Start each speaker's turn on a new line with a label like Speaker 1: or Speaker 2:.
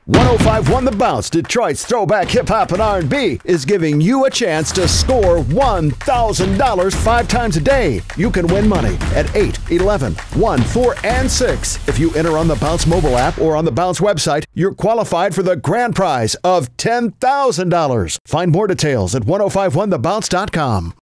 Speaker 1: 105.1 The Bounce, Detroit's throwback hip-hop and R&B, is giving you a chance to score $1,000 5 times a day. You can win money at 8, 11, 1, 4, and 6. If you enter on the Bounce mobile app or on the Bounce website, you're qualified for the grand prize of $10,000. Find more details at 1051thebounce.com.